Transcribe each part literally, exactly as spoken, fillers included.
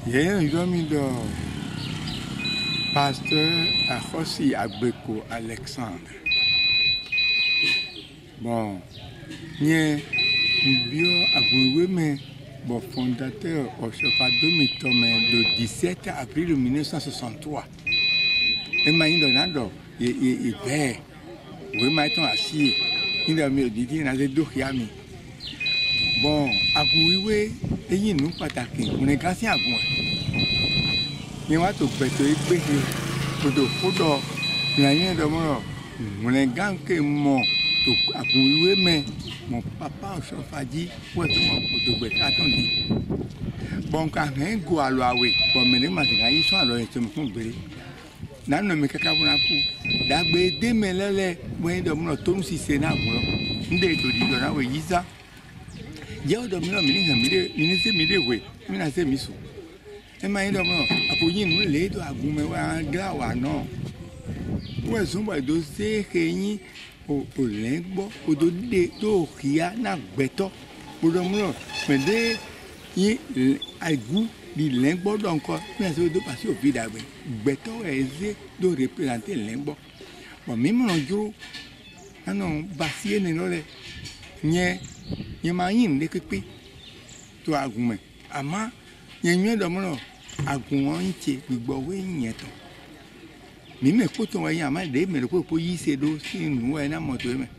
Yeah, you don't mean the pasteur Akhosi Agbeko Alexandre. Bon, yeah, bio Agouwe me bon fondateur au Chofado Mitome le dix-sept avril mille neuf cent soixante-trois. Et maintenant, Donado, il il perd. Oui, maintenant assis. Il a mis dit il a des deux yami. Bon, Agouwe, et il nous pataki. On est cassé à moi. Ni watu peto ikpehe kodo kodo na yin do mo mo le ganke mo to akunwe me mo papa so faji wo to mo kodo gbe ta ton di bon ka hen go alo awe bo me ni ma ga yi so alo yin to mo fun gbere na no me kaka buna ku dagbe de melele mo yin do mo to mu si se na gun nde to di do na we yiza je o do mi no mi ni han mi de mi ni se mi de we mi na se mi so e ma yin do mo apoyin nu le do agun me wa gra wa no wo sun bo do se keyin o o le gbo o do de to kia na gbeto bo do mo me de yin agu di le gbo do nko me se do pasi o bi dagbe gbeto eze do representer le gbo bo mi mo jo ano basie ni lo le nye nye ma yin le pepe to agun me ama yen do mo agun onche gbigbo we yen to mi me ko to wa yan ma de me ko po yi se do si nu e na moto me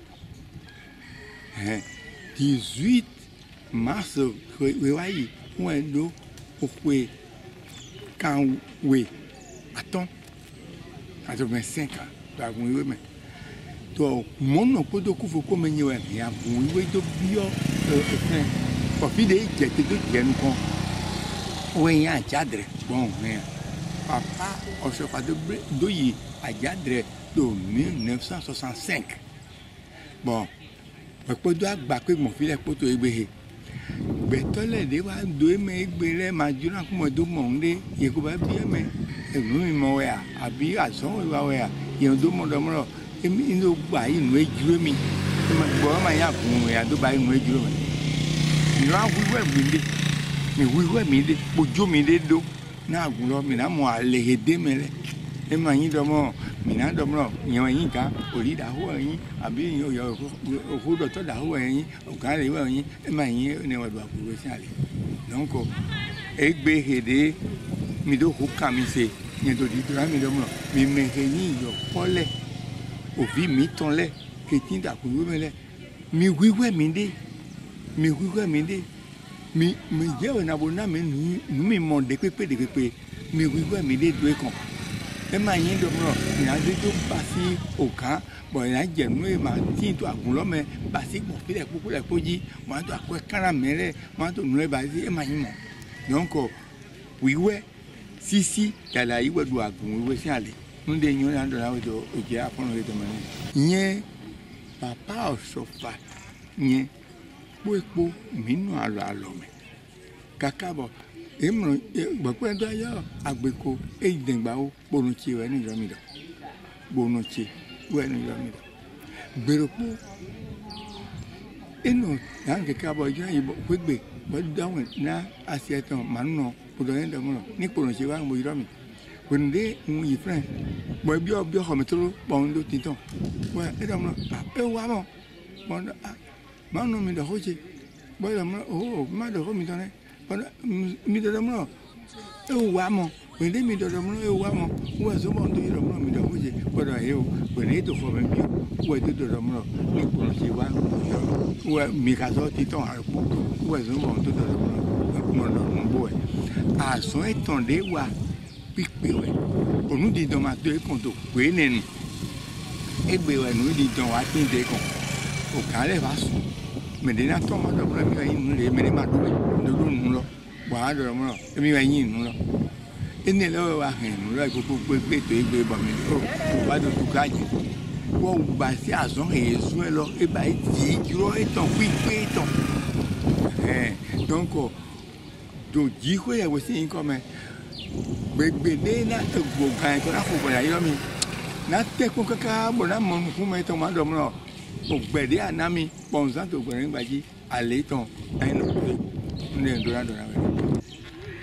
eh dix-huit mars we wa yi we do o pe kan we aton ato vingt-cinq ans to agun we me to mo no ko do ku fo ko me yin we ya agun we do bio eh ko fi de je te do je nu kon oui, un cadre. Bon, mais papa, on se fait de douille à cadre de mille neuf cent soixante-cinq. Bon, je peux dire que mon fils est pour tout ébéher. Mais tous les deux, deux mais ébéher, ma Dieu, là, comme deux mondes, il faut bien, mais nous, il m'a oué, à bien, à son, il va oué, il y a deux mondes, et il nous bat, il nous est dur, mais bon, il y a pour moi, deux bat, il nous est dur. Nous avons voulu mi wiwe mi de bojo mi de do na agunlo mi na mo ale hede mele e ma yin do mo mi na do mo yan yin ka ori da ho yin abi yin o yo o ho do to da ho yin o ka le wa yin e ma yin ne wa do akuru si ale donc e gbe hede mi do ho ka mi se yin do di dra mi do mo mi me he yin yo pole o vi mi ton le ke tin da akuru mele mi wiwe mi de mi wiwe mi de mi mi je o na bo na mi nu mi mo de pepe de pepe mi wiwe mi de do e kan e ma yin do mo ni a de to ba si o kan bo na je nu e ma tin to agun lo me ba si mo fi le popo le poji mo to akwe kara mere mo to nu e ba si e ma yin mo donc wiwe sisi kala iwe do agun wiwe si ale nde yin na do na we do o je afon re to mo ni yen papa o sofa yen epo minu alo alo me kakabo emro gbogbo ndo ayo agbeko eidengba o bonuchi we ni yomi do bonuchi we ni yomi do beropo eno yan ke kabo jo yin gbegbe bo dawon na asieton manu odo yen do mo ni bonuchi wa mo yomi wende un yi friend bo bi obi o metro bo ndo titon we e do mo e wa mo mo ma no mi da hoje bo la mo oh ma da ho mi tane pa mi da mo e wa mo we de mi da mo e wa mo wa so mo do ro mo mi da hoje bo da e o we ne to fo me bi we de do mo ni ko si wa we mi ka so ti ton a po we so mo do do mo mo do mo bo e a so e ton de wa pipe we onu di do ma do e kon to we ne ni e gbe we nu di don wa tin de kon o ka le va su me de na to ma do mi ga yin le me ma do do do nu lo wa do mo mi ga yin nu lo ene lo wa hin nu lo ko ko pe pe to egbe bo mi o wa do tu ka ji wo gba si azon e su e lo e ba ti juro e ton pi pe ton eh donc do ji ko ye wo si yin ko me gbegbe de na to gbo kan ko na fo bo ya yo mi na te ko kaka bo na mo ku me to ma do mo ogbede anami bonza to gberin gbaji aleton eno ne ndora ndora we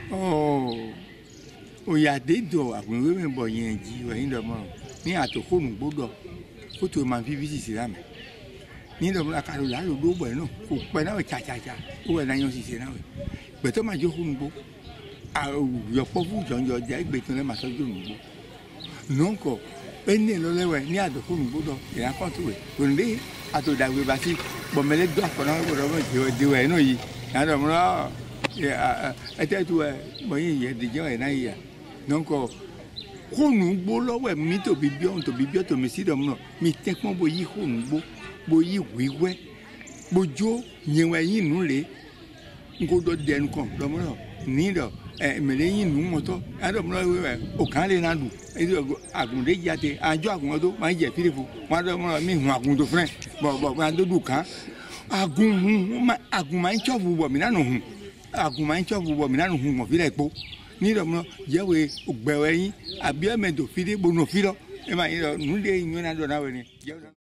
oh o ya de do agun we me bo yen ji we yin do mo ni atoko nu gbodo ko to ma fi visi la me ni do la ka lo la lo do bo no ko pe na cha cha cha o we na yan si se na we gbe to ma jo ko nu gbo a yo po fu jo jo je gbe to le ma so jo nu gbo non ko eni lo le we ni atoko nu gbodo ya ko to we ko nde ato da we ba ti bo mele do ko na ko do mo je de we no yi na do mo ya ete tu e mo yin ye de jo e na yi donc konu gbo lọ́wọ́ mi to bibi on to bibi to mi si do mo mi te pon bo yi konu gbo bo yi wiwe bo jo nyewe yin nu le ngo do de nkan do mo ni do e mele yin nu mo to a do mo we o kan le na du e do agun de jate ajo agun to ma je firifo ma do mo mi hun agun to friend bo bo ma do du kan agun hun agun ma n chofu bo mi na no hun agun ma n chofu bo mi na no hun mo fi le po ni do mo jewe ogbewe yin abi emedo fi de bo no fi lo e ma yin nu de yin na do na we ni